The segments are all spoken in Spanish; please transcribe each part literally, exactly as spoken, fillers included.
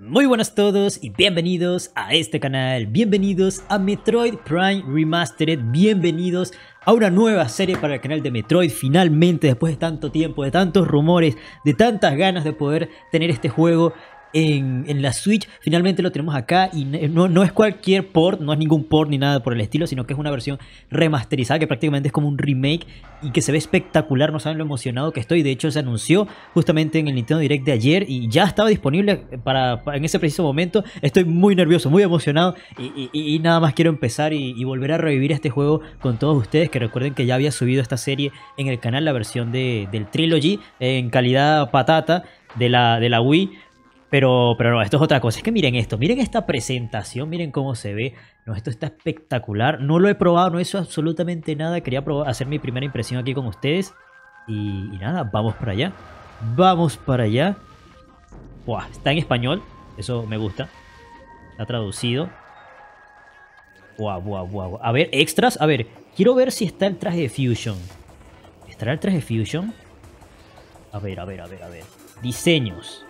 Muy buenas a todos y bienvenidos a este canal, bienvenidos a Metroid Prime Remastered, bienvenidos a una nueva serie para el canal de Metroid. Finalmente, después de tanto tiempo, de tantos rumores, de tantas ganas de poder tener este juego en, en la Switch, finalmente lo tenemos acá y no, no es cualquier port, no es ningún port ni nada por el estilo, sino que es una versión remasterizada que prácticamente es como un remake y que se ve espectacular. No saben lo emocionado que estoy. De hecho, se anunció justamente en el Nintendo Direct de ayer y ya estaba disponible para, para en ese preciso momento. Estoy muy nervioso, muy emocionado y, y, y nada más quiero empezar y, y volver a revivir este juego con todos ustedes, que recuerden que ya había subido esta serie en el canal, la versión de, del Trilogy en calidad patata de la, de la Wii. Pero, pero no, esto es otra cosa. Es que miren esto, miren esta presentación, miren cómo se ve. No, esto está espectacular. No lo he probado, no he hecho absolutamente nada. Quería probar, hacer mi primera impresión aquí con ustedes. Y, y nada, vamos para allá. Vamos para allá. Buah, está en español, eso me gusta. Está traducido. Buah, buah, buah, buah. A ver, extras. A ver, quiero ver si está el traje de Fusion. ¿Estará el traje de Fusion? A ver, a ver, a ver, a ver. Diseños.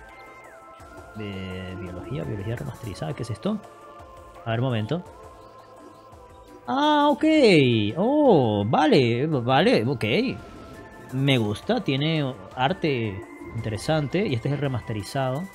De biología, biología remasterizada, ¿qué es esto? A ver, un momento. Ah, ok. Oh, vale, vale, ok. Me gusta, tiene arte interesante. Y este es el remasterizado.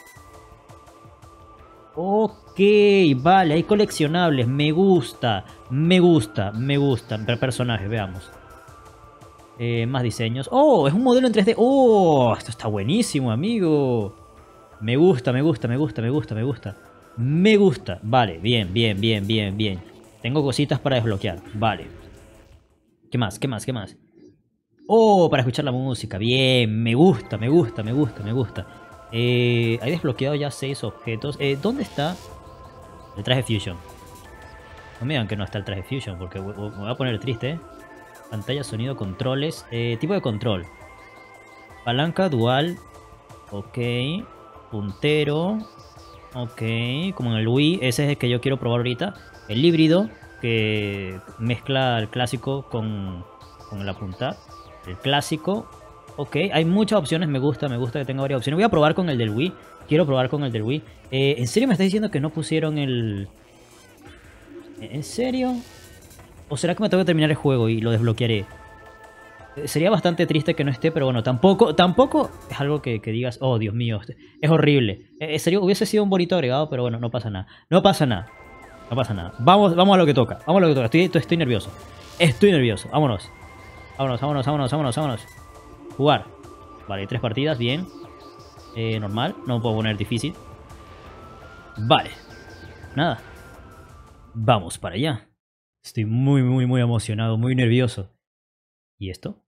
Ok, vale, hay coleccionables. Me gusta, me gusta, me gusta. Personajes, veamos. Eh, más diseños. Oh, es un modelo en tres D. Oh, esto está buenísimo, amigo. Me gusta, me gusta, me gusta, me gusta, me gusta. Me gusta. Vale, bien, bien, bien, bien, bien. Tengo cositas para desbloquear. Vale. ¿Qué más? ¿Qué más? ¿Qué más? Oh, para escuchar la música. Bien, me gusta, me gusta, me gusta, me gusta. Eh, he desbloqueado ya seis objetos. Eh, ¿Dónde está el traje Fusion? No me digan que no está el traje Fusion, porque me voy a poner triste, ¿eh? Pantalla, sonido, controles. Eh, tipo de control. Palanca dual. Ok. Puntero. Ok. Como en el Wii. Ese es el que yo quiero probar ahorita. El híbrido. Que mezcla el clásico con, con el apuntar. El clásico. Ok. Hay muchas opciones. Me gusta. Me gusta que tenga varias opciones. Voy a probar con el del Wii. Quiero probar con el del Wii. Eh, ¿En serio me estás diciendo que no pusieron el... ¿En serio? ¿O será que me tengo que terminar el juego y lo desbloquearé? Sería bastante triste que no esté, pero bueno, tampoco tampoco es algo que, que digas, oh, Dios mío, es horrible. Eh, sería, hubiese sido un bonito agregado, pero bueno, no pasa nada. No pasa nada. No pasa nada. Vamos, vamos a lo que toca. Vamos a lo que toca. Estoy, estoy nervioso. Estoy nervioso. Vámonos. Vámonos, vámonos, vámonos, vámonos, vámonos. Jugar. Vale, tres partidas, bien. Eh, normal. No puedo poner difícil. Vale. Nada. Vamos para allá. Estoy muy, muy, muy emocionado, muy nervioso. ¿Y esto?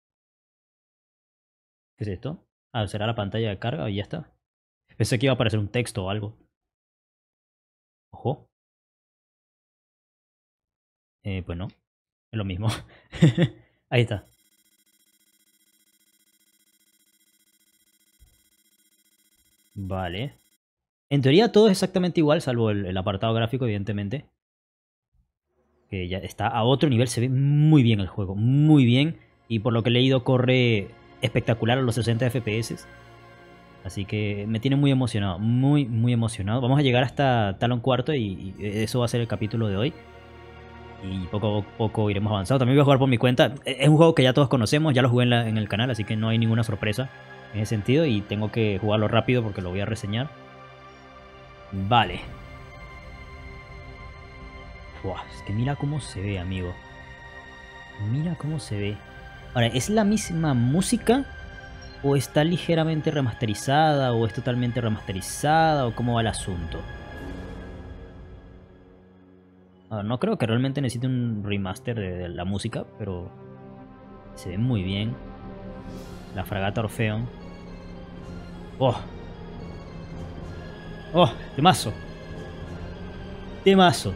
¿Qué es esto? Ah, será la pantalla de carga y ya está. Pensé que iba a aparecer un texto o algo. Ojo. Eh, pues no. Es lo mismo. Ahí está. Vale. En teoría todo es exactamente igual, salvo el, el apartado gráfico, evidentemente. Que ya está a otro nivel. Se ve muy bien el juego. Muy bien. Y por lo que he leído corre espectacular a los sesenta F P S. Así que me tiene muy emocionado. Muy, muy emocionado. Vamos a llegar hasta Talon Cuarto y, y eso va a ser el capítulo de hoy. Y poco a poco iremos avanzando. También voy a jugar por mi cuenta. Es un juego que ya todos conocemos. Ya lo jugué en, la, en el canal. Así que no hay ninguna sorpresa en ese sentido. Y tengo que jugarlo rápido porque lo voy a reseñar. Vale. Buah, es que mira cómo se ve, amigo. Mira cómo se ve. Ahora, ¿es la misma música? ¿O está ligeramente remasterizada? ¿O es totalmente remasterizada? ¿O cómo va el asunto? Ahora, no creo que realmente necesite un remaster de, de la música, pero se ve muy bien. La fragata Orfeón. ¡Oh! ¡Oh! ¡Temazo! ¡Temazo!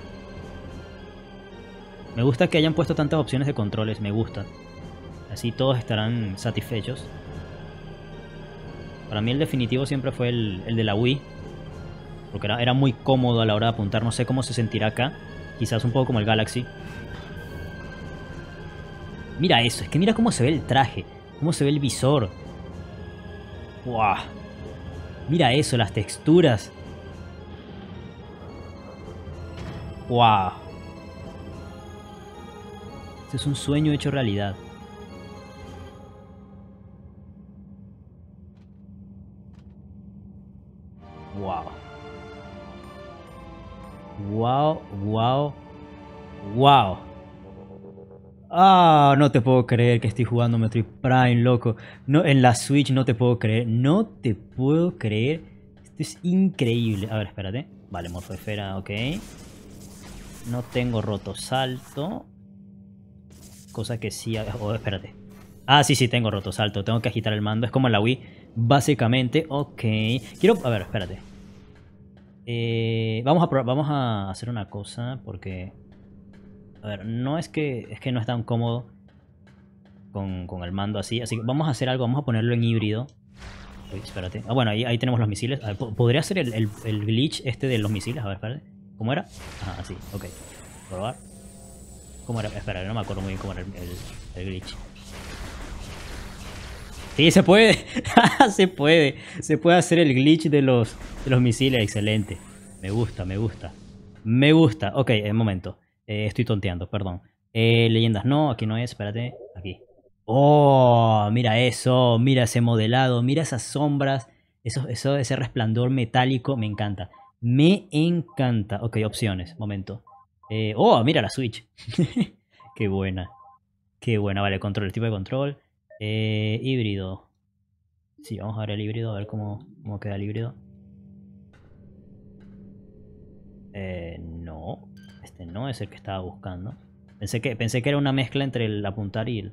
Me gusta que hayan puesto tantas opciones de controles, me gusta. Así todos estarán satisfechos. Para mí el definitivo siempre fue el, el de la Wii. Porque era, era muy cómodo a la hora de apuntar. No sé cómo se sentirá acá. Quizás un poco como el Galaxy. Mira eso, es que mira cómo se ve el traje. Cómo se ve el visor. ¡Wow! Mira eso, las texturas. Wow. Este es un sueño hecho realidad. Wow. Wow, wow, wow. Ah, no te puedo creer que estoy jugando Metroid Prime, loco. No, en la Switch no te puedo creer. No te puedo creer. Esto es increíble. A ver, espérate. Vale, morfoesfera, ok. No tengo roto salto. Cosa que sí... Oh, espérate. Ah, sí, sí, tengo roto salto. Tengo que agitar el mando. Es como en la Wii, básicamente. Ok. Quiero... A ver, espérate. Eh, vamos, a vamos a hacer una cosa porque... A ver, no es que... Es que no es tan cómodo con, con el mando así. Así que vamos a hacer algo. Vamos a ponerlo en híbrido. Uy, espérate. Ah, bueno, ahí, ahí tenemos los misiles. A ver, ¿podría ser el, el, el glitch este de los misiles? A ver, espérate. ¿Cómo era? Ajá, así. Ok. Probar. ¿Cómo era? Espera, no me acuerdo muy bien cómo era el, el, el glitch. Sí, se puede. Se puede. Se puede hacer el glitch de los, de los misiles. Excelente. Me gusta, me gusta. Me gusta. Ok, un momento. Eh, estoy tonteando, perdón. Eh, leyendas, no, aquí no es. Espérate. Aquí. Oh, mira eso. Mira ese modelado. Mira esas sombras. Eso, eso, ese resplandor metálico. Me encanta. Me encanta. Ok, opciones. Momento. Eh, oh, mira la Switch. Qué buena. Qué buena. Vale, control. El tipo de control. Eh, híbrido. Sí, vamos a ver el híbrido. A ver cómo, cómo queda el híbrido. Eh, no. Este no es el que estaba buscando. Pensé que, pensé que era una mezcla entre el apuntar y el...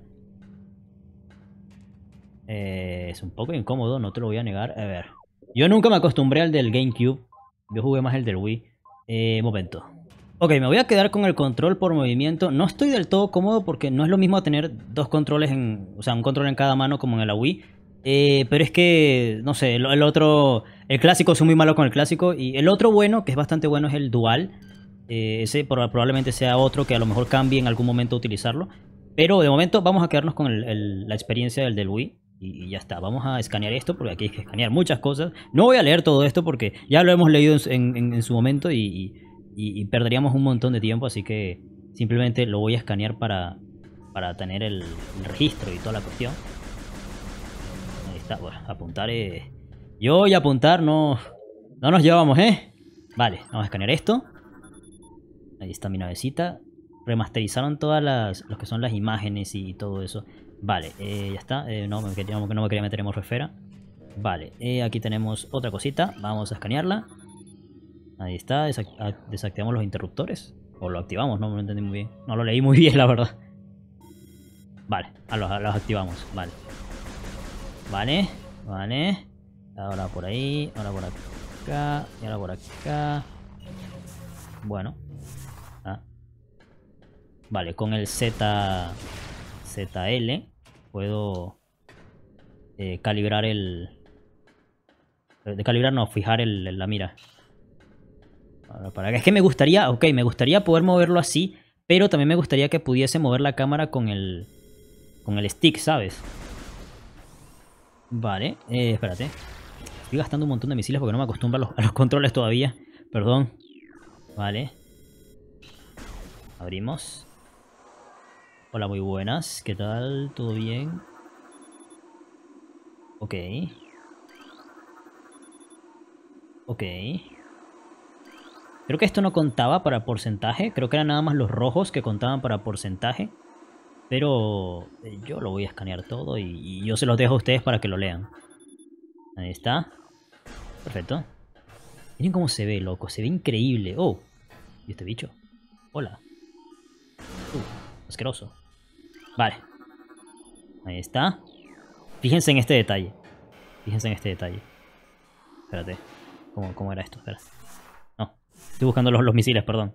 Eh, es un poco incómodo, no te lo voy a negar. A ver. Yo nunca me acostumbré al del GameCube. Yo jugué más el del Wii. Eh, momento. Ok, me voy a quedar con el control por movimiento. No estoy del todo cómodo porque no es lo mismo tener dos controles en... O sea, un control en cada mano como en la Wii. Eh, pero es que, no sé, el, el otro... El clásico, soy muy malo con el clásico. Y el otro bueno, que es bastante bueno, es el dual. Eh, ese probablemente sea otro que a lo mejor cambie en algún momento utilizarlo. Pero de momento vamos a quedarnos con el, el, la experiencia del del Wii. Y, y ya está, vamos a escanear esto porque aquí hay que escanear muchas cosas. No voy a leer todo esto porque ya lo hemos leído en, en, en su momento y... y Y, y perderíamos un montón de tiempo, así que simplemente lo voy a escanear para, para tener el, el registro y toda la cuestión. Ahí está, bueno, apuntar es... Yo y apuntar no, no nos llevamos, ¿eh? Vale, vamos a escanear esto. Ahí está mi navecita. Remasterizaron todas las, lo que son las imágenes y todo eso. Vale, eh, ya está. Eh, no, me quería, no me quería meter en morfoesfera. Vale, eh, aquí tenemos otra cosita. Vamos a escanearla. Ahí está, desactivamos los interruptores. O lo activamos, no, no lo entendí muy bien. No lo leí muy bien, la verdad. Vale, a los, a los activamos, vale. Vale, vale. Ahora por ahí, ahora por acá, y ahora por acá. Bueno. Ah. Vale, con el Z... Z L puedo eh, calibrar el... De calibrar no, fijar el, la mira. Para, es que me gustaría, ok, me gustaría poder moverlo así, pero también me gustaría que pudiese mover la cámara con el con el stick, ¿sabes? Vale, eh, espérate. Estoy gastando un montón de misiles porque no me acostumbro a los, a los controles todavía. Perdón. Vale. Abrimos. Hola, muy buenas. ¿Qué tal? ¿Todo bien? Ok. Ok. Creo que esto no contaba para porcentaje. Creo que eran nada más los rojos que contaban para porcentaje. Pero yo lo voy a escanear todo y, y yo se los dejo a ustedes para que lo lean. Ahí está. Perfecto. Miren cómo se ve, loco. Se ve increíble. Oh. ¿Y este bicho? Hola. Uh, asqueroso. Vale. Ahí está. Fíjense en este detalle. Fíjense en este detalle. Espérate. ¿Cómo, cómo era esto? Espera. No. Estoy buscando los, los misiles, perdón.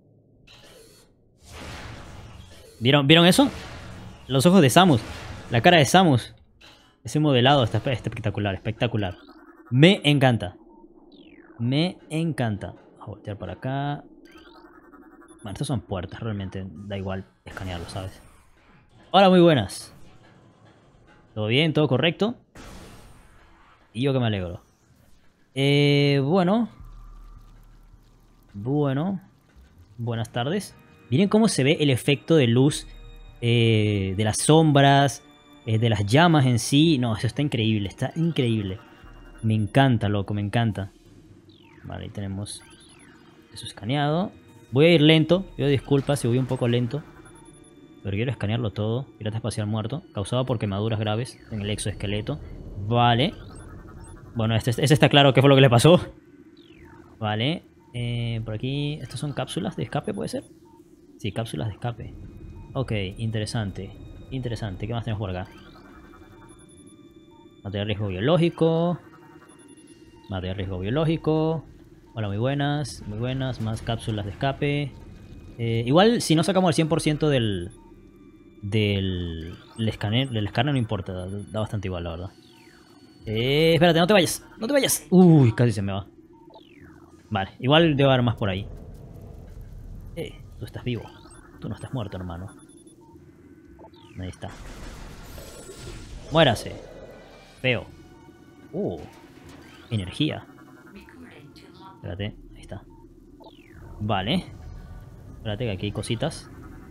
¿Vieron, ¿Vieron eso? Los ojos de Samus. La cara de Samus. Ese modelado está espectacular, espectacular. Me encanta. Me encanta. Vamos a voltear para acá. Bueno, estas son puertas, realmente da igual escanearlo, ¿sabes? Hola, muy buenas. ¿Todo bien? ¿Todo correcto? Y yo que me alegro. Eh, bueno. Bueno. Buenas tardes. Miren cómo se ve el efecto de luz eh, de las sombras, eh, de las llamas en sí. No, eso está increíble, está increíble. Me encanta, loco, me encanta. Vale, ahí tenemos eso escaneado. Voy a ir lento, pido disculpas si voy un poco lento. Pero quiero escanearlo todo. Pirata espacial muerto, causado por quemaduras graves en el exoesqueleto. Vale. Bueno, este, este está claro qué fue lo que le pasó. Vale. Eh, por aquí, ¿estos son cápsulas de escape, puede ser? Sí, cápsulas de escape. Ok, interesante. Interesante. ¿Qué más tenemos por acá? Material de riesgo biológico. Material de riesgo biológico. Hola, muy buenas. Muy buenas. Más cápsulas de escape. Eh, igual, si no sacamos el cien por ciento del... Del... El escáner, del escáner no importa. Da, da bastante igual, la verdad. Eh, espérate, no te vayas. No te vayas. Uy, casi se me va. Vale, igual debe haber más por ahí. Eh, tú estás vivo. Tú no estás muerto, hermano. Ahí está. Muérase. Feo. Uh. Energía. Espérate, ahí está. Vale. Espérate que aquí hay cositas.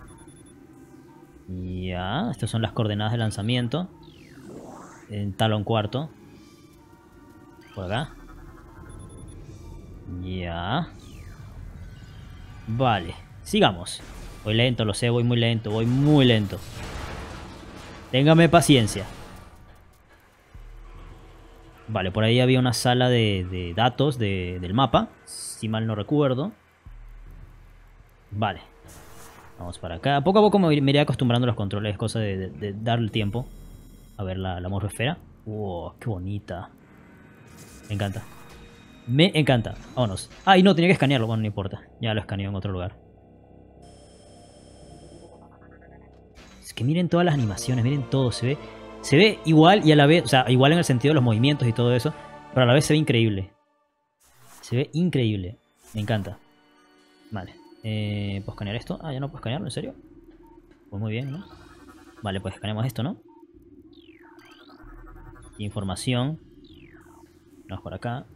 Ya, estas son las coordenadas de lanzamiento. En talón cuarto. Por acá. Ya. Vale, sigamos. Voy lento, lo sé, voy muy lento, voy muy lento. Téngame paciencia. Vale, por ahí había una sala de, de datos de, del mapa, si mal no recuerdo. Vale. Vamos para acá. Poco a poco me iré acostumbrando a los controles, es cosa de, de, de darle el tiempo. A ver la, la morfosfera. Wow, qué bonita. Me encanta. Me encanta. Vámonos. Ah, y no, tenía que escanearlo. Bueno, no importa. Ya lo escaneo en otro lugar. Es que miren todas las animaciones, miren todo. Se ve, se ve igual y a la vez... O sea, igual en el sentido de los movimientos y todo eso. Pero a la vez se ve increíble. Se ve increíble. Me encanta. Vale. Eh, ¿Puedo escanear esto? Ah, ya no puedo escanearlo, ¿en serio? Pues muy bien, ¿no? Vale, pues escaneamos esto, ¿no? Información. Vamos por acá.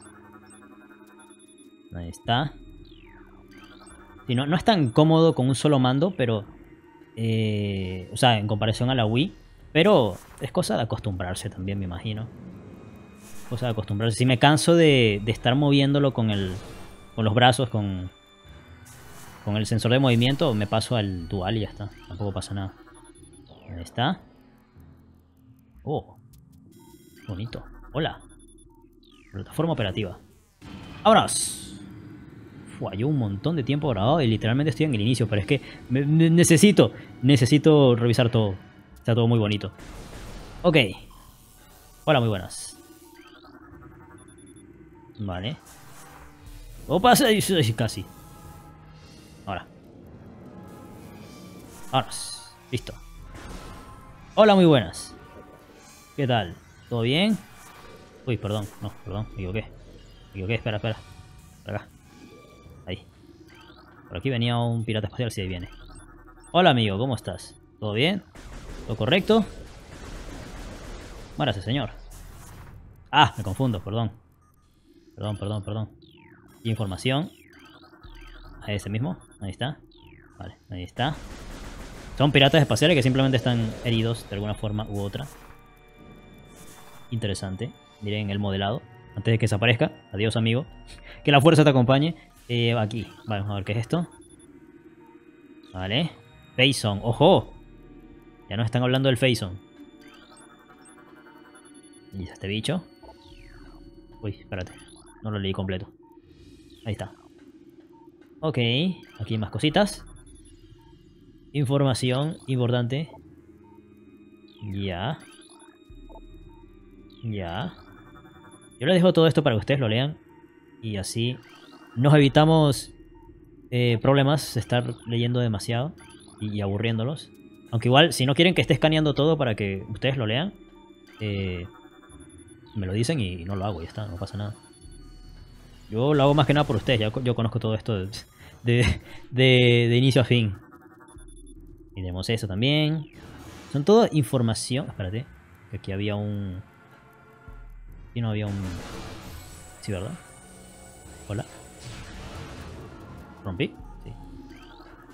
Ahí está. Sí, no, no es tan cómodo con un solo mando, pero... Eh, o sea, en comparación a la Wii. Pero es cosa de acostumbrarse también, me imagino. Cosa de acostumbrarse. Si me canso de, de estar moviéndolo con el... Con los brazos, con... Con el sensor de movimiento, me paso al dual y ya está. Tampoco pasa nada. Ahí está. Oh. Bonito. Hola. Plataforma operativa. ¡Vámonos! Fua, llevo un montón de tiempo grabado y literalmente estoy en el inicio, pero es que me, me, necesito, necesito revisar todo. Está todo muy bonito. Ok. Hola, muy buenas. Vale. Opa, casi. Ahora. Vámonos. Listo. Hola, muy buenas. ¿Qué tal? ¿Todo bien? Uy, perdón. No, perdón. Me equivoqué. Me equivoqué. Espera, espera. Por acá. Ahí. Por aquí venía un pirata espacial, si ahí viene. Hola, amigo. ¿Cómo estás? ¿Todo bien? ¿Todo correcto? Muérase, señor. Ah, me confundo. Perdón. Perdón, perdón, perdón. Información. A ese mismo. Ahí está. Vale, ahí está. Son piratas espaciales que simplemente están heridos de alguna forma u otra. Interesante. Miren el modelado. Antes de que desaparezca. Adiós, amigo. Que la fuerza te acompañe. Eh, aquí. Vale, vamos a ver qué es esto. Vale. Phazon. ¡Ojo! Ya nos están hablando del Phazon. Y es este bicho. Uy, espérate. No lo leí completo. Ahí está. Ok. Aquí hay más cositas. Información importante. Ya. Ya. Yo les dejo todo esto para que ustedes lo lean. Y así nos evitamos eh, problemas de estar leyendo demasiado y, y aburriéndolos. Aunque igual, si no quieren que esté escaneando todo para que ustedes lo lean, eh, me lo dicen y no lo hago, ya está, no pasa nada. Yo lo hago más que nada por ustedes, ya, yo conozco todo esto de, de, de, de inicio a fin. Y tenemos eso también. Son toda información. Espérate, que aquí había un... Aquí no había un... Sí, ¿verdad? Hola. ¿Rompí? Sí.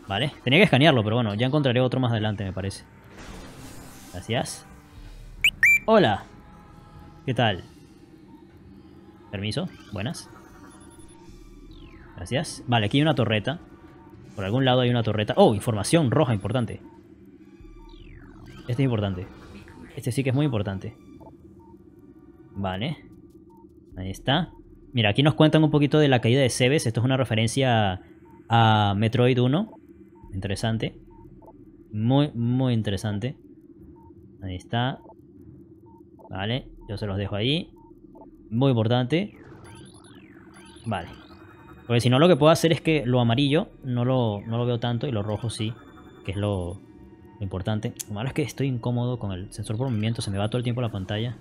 Vale, tenía que escanearlo, pero bueno, ya encontraré otro más adelante, me parece. Gracias. Hola. ¿Qué tal? Permiso, buenas. Gracias. Vale, aquí hay una torreta. Por algún lado hay una torreta. Oh, información roja, importante. Este es importante. Este sí que es muy importante. Vale. Ahí está. Mira, aquí nos cuentan un poquito de la caída de Zebes. Esto es una referencia a Metroid uno. Interesante. Muy, muy interesante. Ahí está. Vale, yo se los dejo ahí. Muy importante. Vale. Porque si no, lo que puedo hacer es que lo amarillo no lo, no lo veo tanto y lo rojo sí, que es lo, lo importante. Lo malo es que estoy incómodo con el sensor por movimiento, se me va todo el tiempo la pantalla.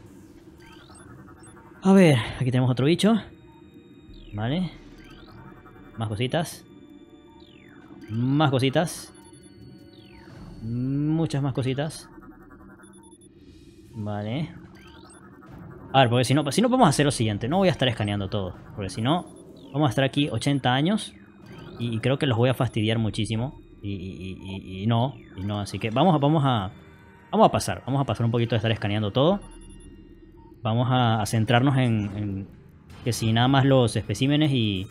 A ver, aquí tenemos otro bicho. Vale. Más cositas. Más cositas. Muchas más cositas. Vale. A ver, porque si no, si no vamos a hacer lo siguiente. No voy a estar escaneando todo. Porque si no, vamos a estar aquí ochenta años. Y, y creo que los voy a fastidiar muchísimo. Y, y, y, y no. Y no, así que vamos, vamos a... Vamos a pasar. Vamos a pasar un poquito de estar escaneando todo. Vamos a, a centrarnos en, en... Que si nada más los especímenes y...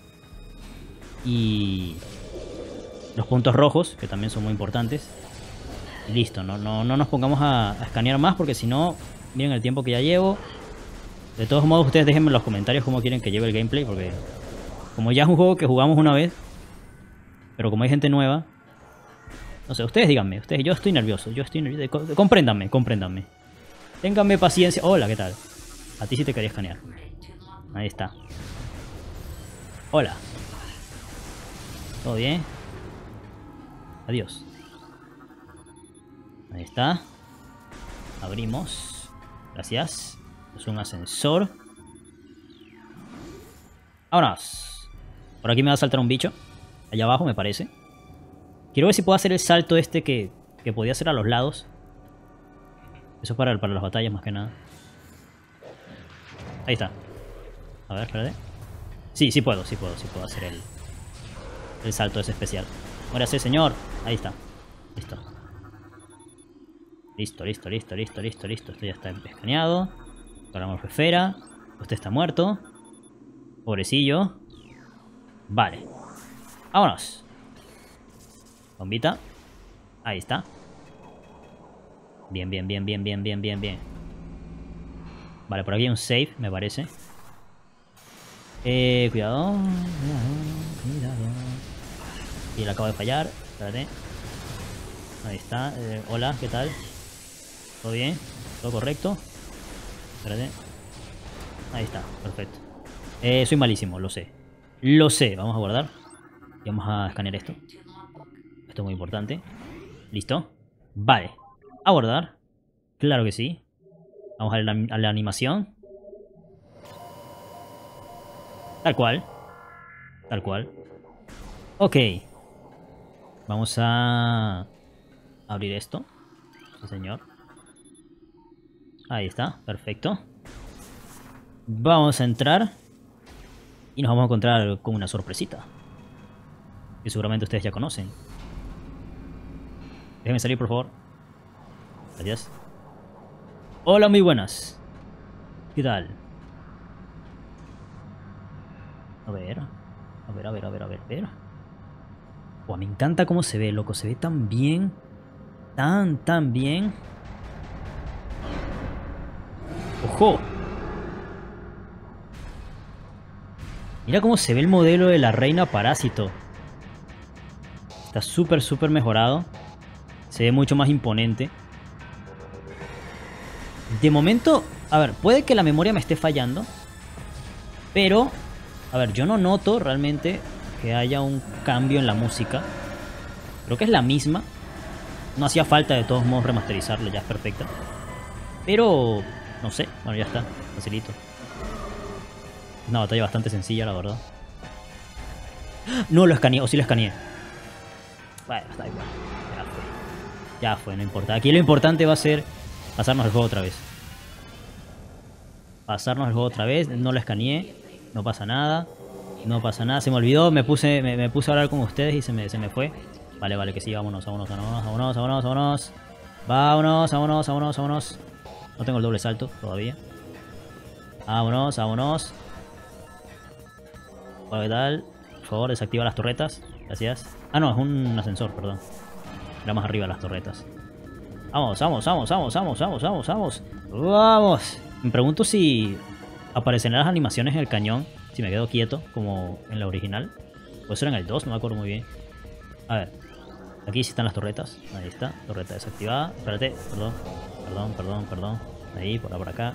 Y... Los puntos rojos, que también son muy importantes. Y listo, no, no, no nos pongamos a, a escanear más porque si no... Miren el tiempo que ya llevo. De todos modos, ustedes déjenme en los comentarios cómo quieren que lleve el gameplay. Porque como ya es un juego que jugamos una vez, pero como hay gente nueva, no sé, ustedes díganme. Ustedes, yo estoy nervioso. Yo estoy nervioso. Compréndanme, compréndanme. Ténganme paciencia. Hola, ¿qué tal? A ti sí te quería escanear. Ahí está. Hola. ¿Todo bien? Adiós. Ahí está. Abrimos. Gracias. Es un ascensor. Vámonos. Por aquí me va a saltar un bicho. Allá abajo me parece. Quiero ver si puedo hacer el salto este que, que podía hacer a los lados. Eso es para, para las batallas más que nada. Ahí está. A ver, espérate. Sí, sí puedo, sí puedo, sí puedo hacer el, el salto ese especial. Muérase, señor. Ahí está. Listo. Listo, listo, listo, listo, listo, listo. Esto ya está escaneado. Paramos esfera. Usted está muerto. Pobrecillo. Vale. Vámonos. Bombita. Ahí está. Bien, bien, bien, bien, bien, bien, bien, bien. Vale, por aquí hay un save, me parece. Eh, cuidado. Cuidado. Y le acabo de fallar. Espérate. Ahí está. Eh, hola, ¿qué tal? ¿Todo bien? ¿Todo correcto? Espérate. Ahí está, perfecto. Eh, soy malísimo, lo sé. Lo sé, vamos a guardar. Y vamos a escanear esto. Esto es muy importante. Listo. Vale. A guardar. Claro que sí. Vamos a la, a la animación. Tal cual. Tal cual. Ok. Vamos a abrir esto. Sí, señor. Ahí está, perfecto. Vamos a entrar. Y nos vamos a encontrar con una sorpresita. Que seguramente ustedes ya conocen. Déjenme salir, por favor. Gracias. Hola, muy buenas. ¿Qué tal? A ver. A ver, a ver, a ver, a ver, a ver. Wow, me encanta cómo se ve, loco. Se ve tan bien. Tan, tan bien. ¡Ojo! Mira cómo se ve el modelo de la reina parásito. Está súper, súper mejorado. Se ve mucho más imponente. De momento, a ver, puede que la memoria me esté fallando. Pero, a ver, yo no noto realmente que haya un cambio en la música. Creo que es la misma. No hacía falta de todos modos remasterizarlo, ya es perfecta. Pero, no sé, bueno, ya está, facilito. Una batalla bastante sencilla, la verdad. No lo escaneé, o sí lo escaneé. Bueno, está igual. Ya fue. Ya fue, no importa. Aquí lo importante va a ser pasarnos el juego otra vez. Pasarnos el juego otra vez. No lo escaneé. No pasa nada. No pasa nada. Se me olvidó. Me puse, me, me puse a hablar con ustedes y se me, se me fue. Vale, vale, que sí, vámonos, vámonos, vámonos, vámonos, vámonos, vámonos. Vámonos, vámonos, vámonos, vámonos. No tengo el doble salto todavía. Vámonos, vámonos. Hola, ¿qué tal? Por favor, desactiva las torretas. Gracias. Ah, no, es un ascensor, perdón. Era más arriba las torretas. Vamos, vamos, vamos, vamos, vamos, vamos, vamos, vamos. Vamos. Me pregunto si aparecerán las animaciones en el cañón si me quedo quieto, como en la original. Puede ser en el dos, no me acuerdo muy bien. A ver. Aquí sí están las torretas. Ahí está. Torreta desactivada. Espérate. Perdón. Perdón, perdón, perdón. Ahí, por, por acá.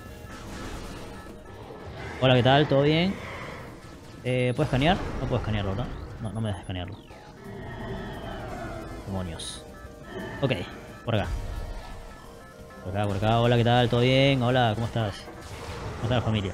Hola, ¿qué tal? ¿Todo bien? Eh, ¿Puedes escanear? No puedo escanearlo, ¿verdad? No, no me deja escanearlo. Demonios. Ok, por acá. Por acá, por acá. Hola, ¿qué tal? ¿Todo bien? Hola, ¿cómo estás? ¿Cómo está la familia?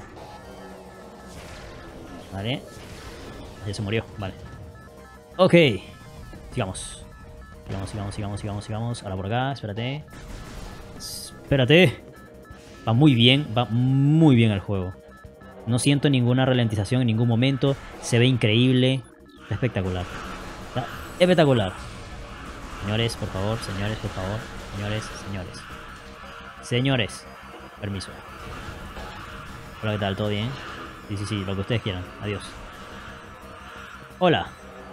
Vale. Ya se murió, vale. Ok. Sigamos. Sigamos, sigamos, sigamos, sigamos, sigamos. Ahora por acá, espérate. Espérate. Va muy bien, va muy bien el juego. No siento ninguna ralentización en ningún momento. Se ve increíble. Está espectacular. Está espectacular. Señores, por favor, señores, por favor. Señores, señores. Señores. Permiso. Hola, ¿qué tal? ¿Todo bien? Sí, sí, sí, lo que ustedes quieran. Adiós. Hola.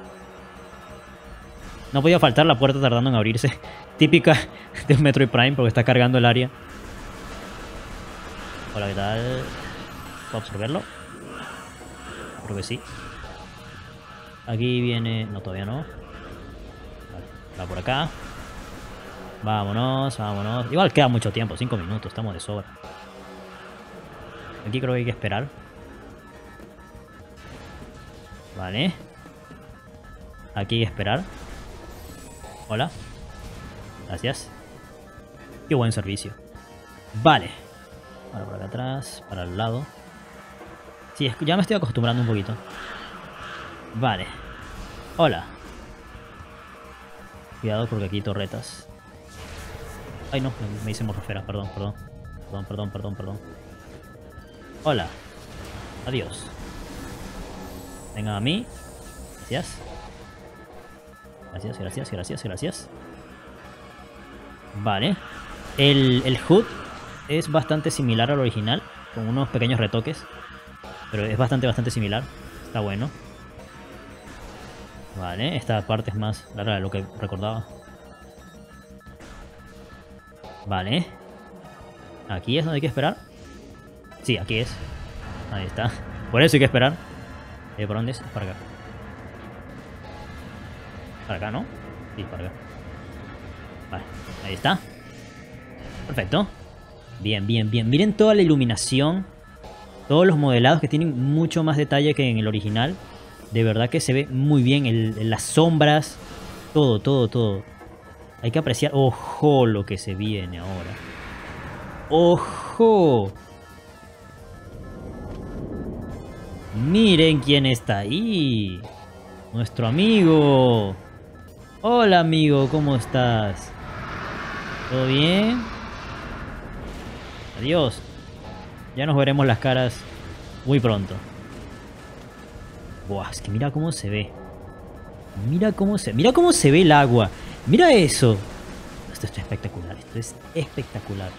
No podía faltar la puerta tardando en abrirse. Típica de un Metroid Prime porque está cargando el área. Hola, ¿qué tal? ¿Puedo absorberlo? Creo que sí. Aquí viene... No, todavía no. Vale, va por acá. Vámonos, vámonos. Igual queda mucho tiempo, cinco minutos, estamos de sobra. Aquí creo que hay que esperar. Vale. Aquí hay que esperar. Hola. Gracias. Qué buen servicio. Vale. Ahora por acá atrás, para el lado. Sí, ya me estoy acostumbrando un poquito. Vale. Hola. Cuidado porque aquí hay torretas. Ay no, me, me hice morrofera, perdón, perdón. Perdón, perdón, perdón, perdón. Hola. Adiós. Vengan a mí. Gracias. Gracias, gracias, gracias, gracias. Vale. El, el H U D es bastante similar al original, con unos pequeños retoques. Pero es bastante, bastante similar. Está bueno. Vale, esta parte es más larga de lo que recordaba. Vale. ¿Aquí es donde hay que esperar? Sí, aquí es. Ahí está. Por eso hay que esperar. Eh, ¿Por dónde es? Para acá. Para acá, ¿no? Sí, para acá. Vale, ahí está. Perfecto. Bien, bien, bien. Miren toda la iluminación. Todos los modelados que tienen mucho más detalle que en el original. De verdad que se ve muy bien. El, las sombras. Todo, todo, todo. Hay que apreciar. ¡Ojo! Lo que se viene ahora. ¡Ojo! Miren quién está ahí. Nuestro amigo. Hola, amigo. ¿Cómo estás? ¿Todo bien? Adiós. Ya nos veremos las caras muy pronto. Buah, es que mira cómo se ve. Mira cómo se, mira cómo se ve el agua. Mira eso. Esto es espectacular. Esto es espectacular.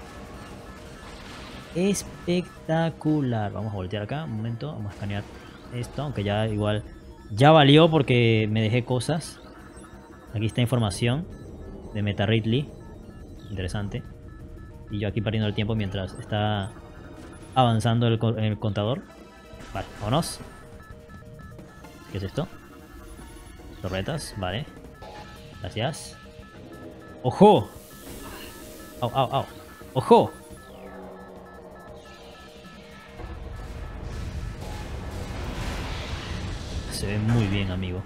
Espectacular. Vamos a voltear acá. Un momento. Vamos a escanear esto. Aunque ya igual... Ya valió porque me dejé cosas. Aquí está información de Meta Ridley. Interesante. Y yo aquí perdiendo el tiempo mientras está avanzando el, el contador. Vale, vámonos. ¿Qué es esto? Torretas, vale. Gracias. ¡Ojo! ¡Au, au, au! ¡Ojo! Se ve muy bien, amigo.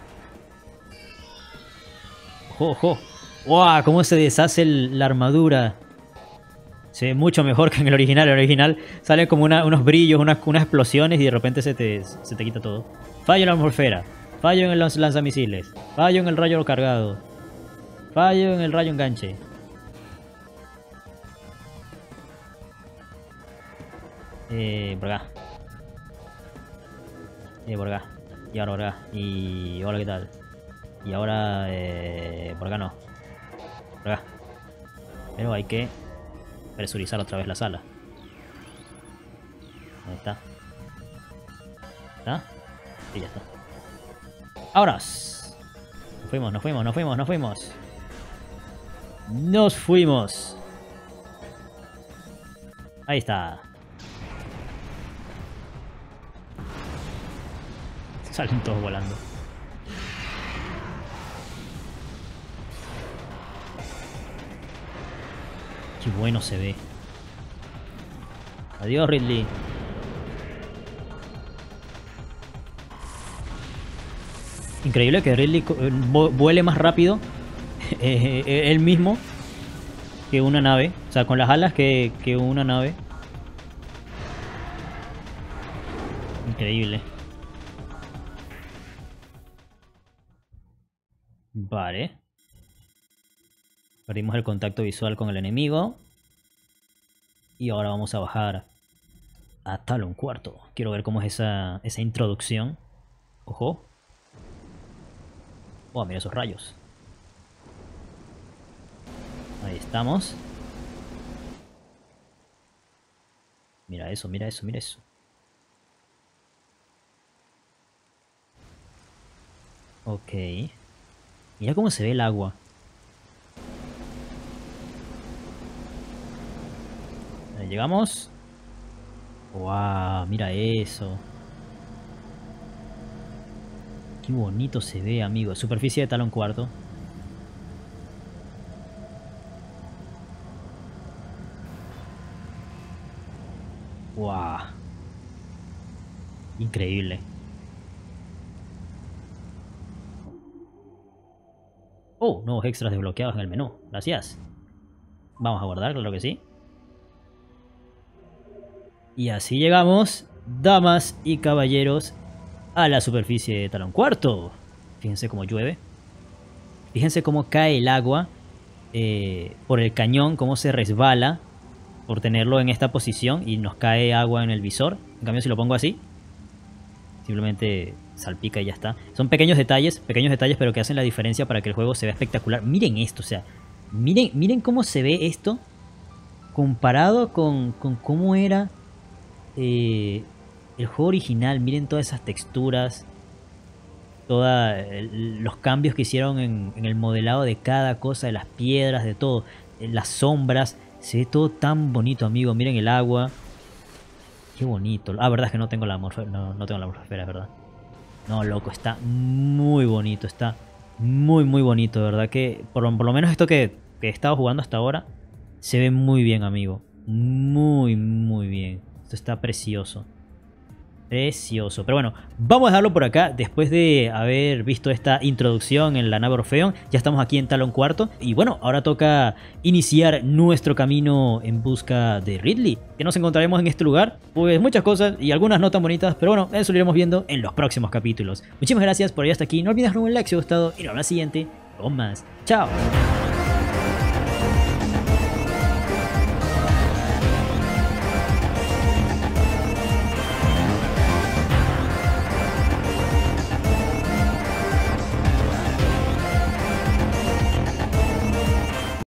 ¡Ojo, ojo! ¡Wow! ¿Cómo se deshace el, la armadura? Se ve mucho mejor que en el original. El original sale como una, unos brillos, unas, unas explosiones y de repente se te, se te quita todo. Fallo en la atmósfera. Fallo en el lanzamisiles. Fallo en el rayo cargado. Fallo en el rayo enganche. Eh, por acá. Eh, por acá. Y ahora por acá. Y hola, ¿qué tal? Y ahora... Eh, por acá no. Por acá. Pero hay que presurizar otra vez la sala. Ahí está. ¿Está? Sí, ya está. Ahora. Nos fuimos, nos fuimos, nos fuimos, nos fuimos. Nos fuimos. Ahí está. Salen todos volando. Qué bueno se ve. Adiós, Ridley. Increíble que Ridley vuele más rápido él mismo que una nave. O sea, con las alas que, que una nave. Increíble. Vale. Perdimos el contacto visual con el enemigo. Y ahora vamos a bajar a Talon Cuarto. Quiero ver cómo es esa, esa introducción. Ojo. Oh, mira esos rayos. Ahí estamos. Mira eso, mira eso, mira eso. Ok. Mira cómo se ve el agua. Ahí llegamos. Wow, mira eso. Qué bonito se ve, amigo. Superficie de Talon Cuarto. Wow. Increíble. Oh, nuevos extras desbloqueados en el menú. Gracias. Vamos a guardar, claro que sí. Y así llegamos, damas y caballeros, a la superficie de Talon Cuarto. Fíjense cómo llueve. Fíjense cómo cae el agua eh, por el cañón, cómo se resbala por tenerlo en esta posición y nos cae agua en el visor. En cambio, si lo pongo así, simplemente salpica y ya está. Son pequeños detalles, pequeños detalles, pero que hacen la diferencia para que el juego se vea espectacular. Miren esto, o sea, miren, miren cómo se ve esto comparado con, con cómo era eh, el juego original. Miren todas esas texturas, todos los cambios que hicieron en, en el modelado de cada cosa, de las piedras, de todo, las sombras. Se ve todo tan bonito, amigo. Miren el agua. Qué bonito. Ah, verdad es que no tengo la morfosfera. No, no tengo la morfosfera, es verdad. No, loco, está muy bonito. Está muy, muy bonito. De verdad que, por, por lo menos esto que, que he estado jugando hasta ahora, se ve muy bien, amigo. Muy, muy bien. Esto está precioso. Precioso. Pero bueno, vamos a dejarlo por acá. Después de haber visto esta introducción en la nave Orpheon, ya estamos aquí en Talon Cuarto. Y bueno, ahora toca iniciar nuestro camino en busca de Ridley. ¿Qué nos encontraremos en este lugar? Pues muchas cosas y algunas no tan bonitas. Pero bueno, eso lo iremos viendo en los próximos capítulos. Muchísimas gracias por ir hasta aquí. No olvides darle un like si os ha gustado. Y nos vemos en la siguiente con más. ¡Chao!